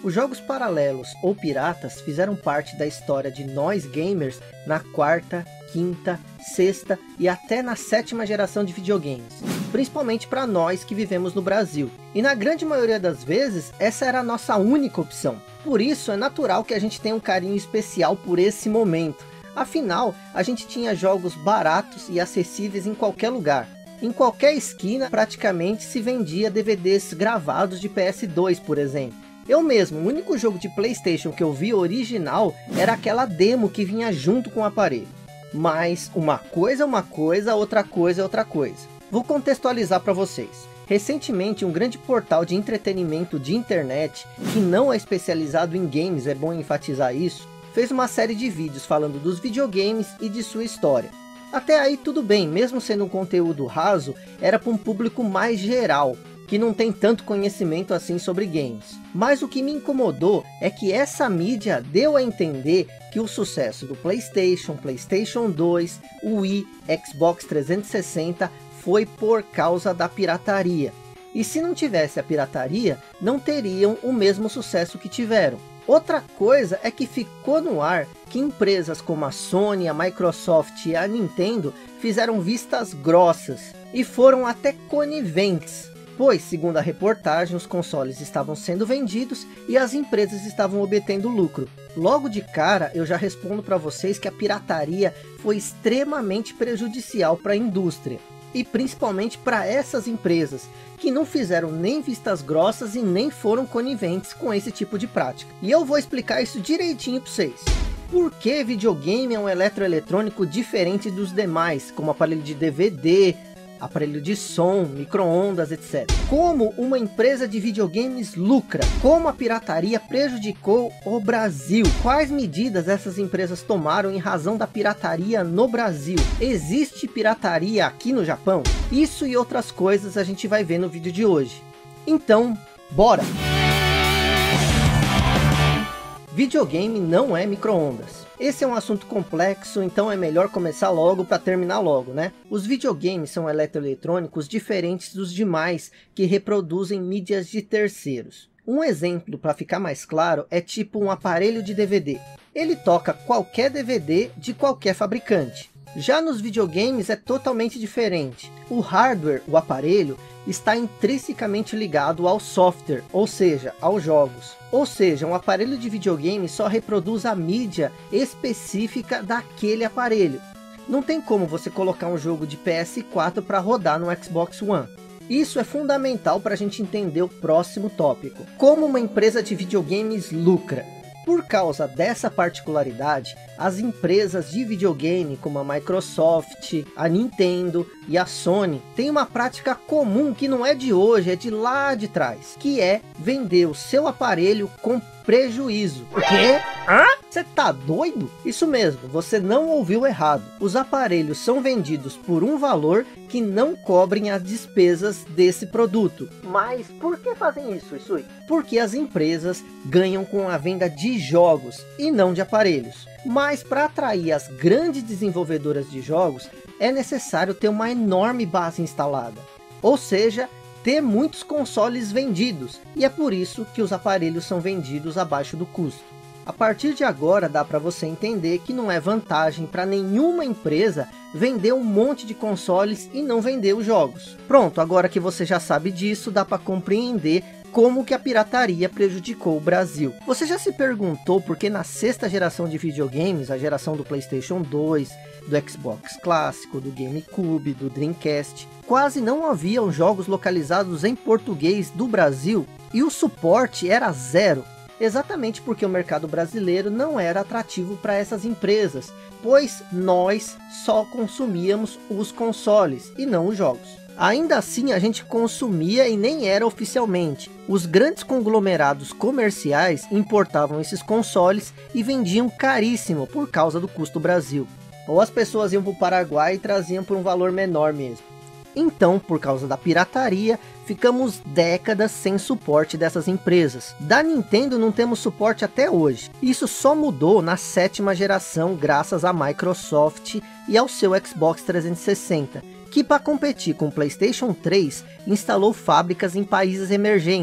Os jogos paralelos ou piratas fizeram parte da história de nós gamers na quarta, quinta, sexta e até na sétima geração de videogames. Principalmente para nós que vivemos no Brasil. E na grande maioria das vezes, essa era a nossa única opção. Por isso é natural que a gente tenha um carinho especial por esse momento. Afinal, a gente tinha jogos baratos e acessíveis em qualquer lugar. Em qualquer esquina, praticamente se vendia DVDs gravados de PS2, por exemplo. Eu mesmo, o único jogo de PlayStation que eu vi original era aquela demo que vinha junto com o aparelho. Mas uma coisa é uma coisa, outra coisa é outra coisa. Vou contextualizar para vocês. Recentemente, um grande portal de entretenimento de internet, que não é especializado em games, é bom enfatizar isso, fez uma série de vídeos falando dos videogames e de sua história. Até aí tudo bem, mesmo sendo um conteúdo raso, era para um público mais geral, que não tem tanto conhecimento assim sobre games. Mas o que me incomodou é que essa mídia deu a entender que o sucesso do PlayStation, PlayStation 2, Wii, Xbox 360 foi por causa da pirataria. E se não tivesse a pirataria, não teriam o mesmo sucesso que tiveram. Outra coisa é que ficou no ar que empresas como a Sony, a Microsoft e a Nintendo fizeram vistas grossas e foram até coniventes. Pois, segundo a reportagem, os consoles estavam sendo vendidos e as empresas estavam obtendo lucro. Logo de cara, eu já respondo para vocês que a pirataria foi extremamente prejudicial para a indústria. E principalmente para essas empresas, que não fizeram nem vistas grossas e nem foram coniventes com esse tipo de prática. E eu vou explicar isso direitinho para vocês. Por que videogame é um eletroeletrônico diferente dos demais, como aparelho de DVD, aparelho de som, micro-ondas, etc. Como uma empresa de videogames lucra? Como a pirataria prejudicou o Brasil? Quais medidas essas empresas tomaram em razão da pirataria no Brasil? Existe pirataria aqui no Japão? Isso e outras coisas a gente vai ver no vídeo de hoje. Então, bora! Videogame não é micro-ondas. Esse é um assunto complexo, então é melhor começar logo para terminar logo, né? Os videogames são eletroeletrônicos diferentes dos demais que reproduzem mídias de terceiros. Um exemplo para ficar mais claro é tipo um aparelho de DVD. Ele toca qualquer DVD de qualquer fabricante. Já nos videogames é totalmente diferente. O hardware, o aparelho, está intrinsecamente ligado ao software, ou seja, aos jogos. Ou seja, um aparelho de videogame só reproduz a mídia específica daquele aparelho. Não tem como você colocar um jogo de PS4 para rodar no Xbox One. Isso é fundamental para a gente entender o próximo tópico. Como uma empresa de videogames lucra? Por causa dessa particularidade, as empresas de videogame como a Microsoft, a Nintendo e a Sony têm uma prática comum que não é de hoje, é de lá de trás, que é vender o seu aparelho com prejuízo. O quê? Hã? Você tá doido? Isso mesmo, você não ouviu errado. Os aparelhos são vendidos por um valor que não cobrem as despesas desse produto. Mas por que fazem isso, Isui? Porque as empresas ganham com a venda de jogos e não de aparelhos. Mas para atrair as grandes desenvolvedoras de jogos, é necessário ter uma enorme base instalada. Ou seja, ter muitos consoles vendidos, e é por isso que os aparelhos são vendidos abaixo do custo. A partir de agora dá para você entender que não é vantagem para nenhuma empresa vender um monte de consoles e não vender os jogos. Pronto, agora que você já sabe disso, dá para compreender como que a pirataria prejudicou o Brasil. Você já se perguntou por que na sexta geração de videogames, a geração do PlayStation 2, do Xbox clássico, do GameCube, do Dreamcast, quase não haviam jogos localizados em português do Brasil e o suporte era zero? Exatamente porque o mercado brasileiro não era atrativo para essas empresas, pois nós só consumíamos os consoles e não os jogos. Ainda assim a gente consumia e nem era oficialmente. Os grandes conglomerados comerciais importavam esses consoles e vendiam caríssimo por causa do custo Brasil. Ou as pessoas iam para o Paraguai e traziam por um valor menor mesmo. Então, por causa da pirataria, ficamos décadas sem suporte dessas empresas. Da Nintendo não temos suporte até hoje. Isso só mudou na sétima geração graças à Microsoft e ao seu Xbox 360, que para competir com o PlayStation 3 instalou fábricas em países emergentes,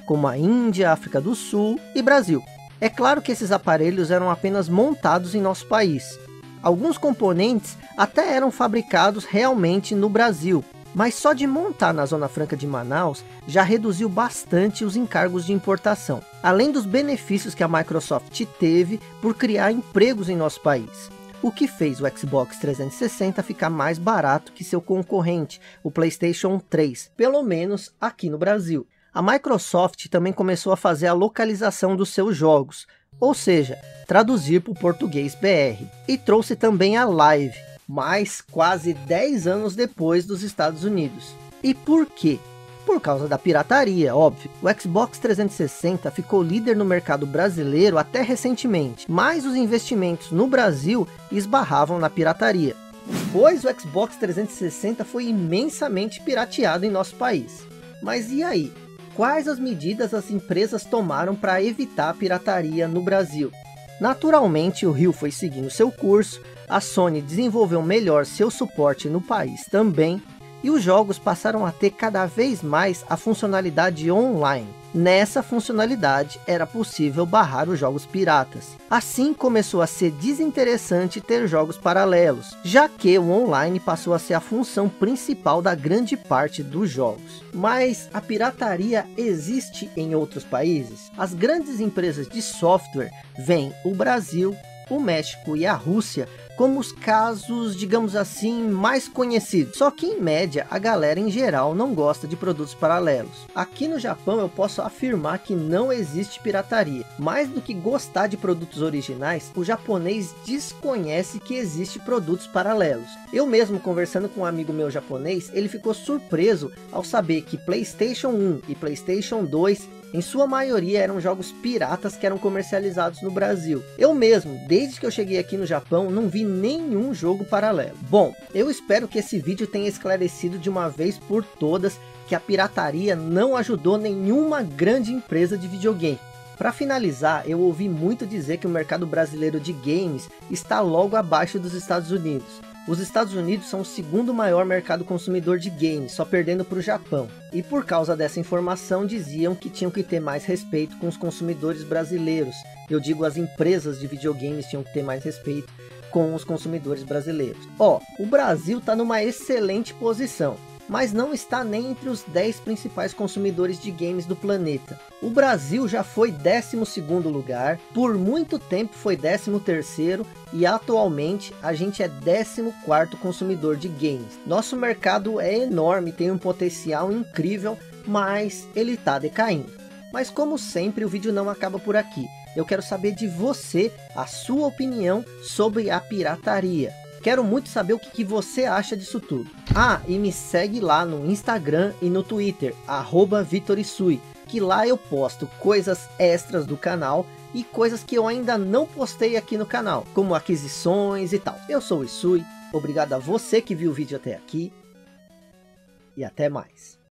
como a Índia, África do Sul e Brasil. É claro que esses aparelhos eram apenas montados em nosso país. Alguns componentes até eram fabricados realmente no Brasil, mas só de montar na Zona Franca de Manaus já reduziu bastante os encargos de importação, além dos benefícios que a Microsoft teve por criar empregos em nosso país, o que fez o Xbox 360 ficar mais barato que seu concorrente, o PlayStation 3, pelo menos aqui no Brasil. A Microsoft também começou a fazer a localização dos seus jogos, ou seja, traduzir para o português BR, e trouxe também a Live, mas quase 10 anos depois dos Estados Unidos. E por quê? Por causa da pirataria, óbvio. O Xbox 360 ficou líder no mercado brasileiro até recentemente, mas os investimentos no Brasil esbarravam na pirataria, pois o Xbox 360 foi imensamente pirateado em nosso país. Mas e aí? Quais as medidas as empresas tomaram para evitar a pirataria no Brasil? Naturalmente, o Rio foi seguindo seu curso, a Sony desenvolveu melhor seu suporte no país também, e os jogos passaram a ter cada vez mais a funcionalidade online. Nessa funcionalidade era possível barrar os jogos piratas. Assim começou a ser desinteressante ter jogos paralelos, já que o online passou a ser a função principal da grande parte dos jogos. Mas a pirataria existe em outros países? As grandes empresas de software veem o Brasil, o México e a Rússia como os casos, digamos assim, mais conhecidos. Só que em média, a galera em geral não gosta de produtos paralelos. Aqui no Japão eu posso afirmar que não existe pirataria. Mais do que gostar de produtos originais, o japonês desconhece que existe produtos paralelos. Eu mesmo conversando com um amigo meu japonês, ele ficou surpreso ao saber que PlayStation 1 e PlayStation 2 em sua maioria eram jogos piratas que eram comercializados no Brasil. Eu mesmo, desde que eu cheguei aqui no Japão, não vi nenhum jogo paralelo. Bom, eu espero que esse vídeo tenha esclarecido de uma vez por todas que a pirataria não ajudou nenhuma grande empresa de videogame. Para finalizar, eu ouvi muito dizer que o mercado brasileiro de games está logo abaixo dos Estados Unidos. Os Estados Unidos são o segundo maior mercado consumidor de games, só perdendo para o Japão. E por causa dessa informação diziam que tinham que ter mais respeito com os consumidores brasileiros. Eu digo, as empresas de videogames tinham que ter mais respeito com os consumidores brasileiros. O Brasil está numa excelente posição, mas não está nem entre os 10 principais consumidores de games do planeta. O Brasil já foi 12º lugar, por muito tempo foi 13º e atualmente a gente é 14º consumidor de games. Nosso mercado é enorme, tem um potencial incrível, mas ele está decaindo. Mas como sempre, o vídeo não acaba por aqui. Eu quero saber de você a sua opinião sobre a pirataria. Quero muito saber o que você acha disso tudo. E me segue lá no Instagram e no Twitter, @VitorIsui, que lá eu posto coisas extras do canal e coisas que eu ainda não postei aqui no canal, como aquisições e tal. Eu sou o Isui, obrigado a você que viu o vídeo até aqui e até mais.